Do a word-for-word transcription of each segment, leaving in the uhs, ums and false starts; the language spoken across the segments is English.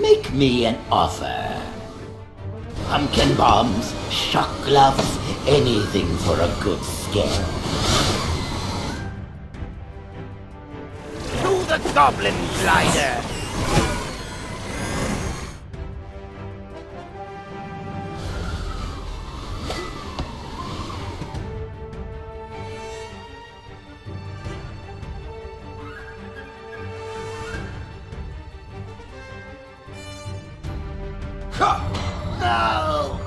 Make me an offer. Pumpkin bombs, shock gloves, anything for a good scare. To the Goblin Glider! No!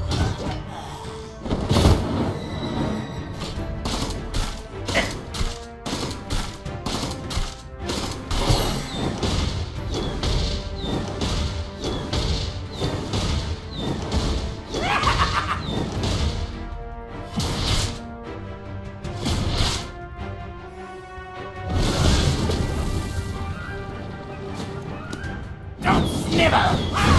Don't snivel!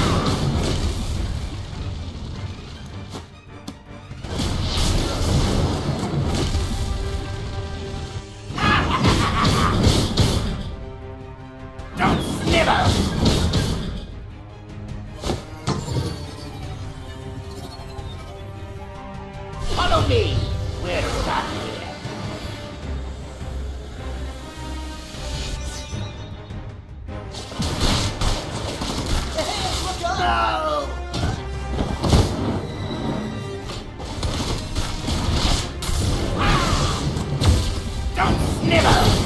Follow me! We're done here. No! Don't snivel!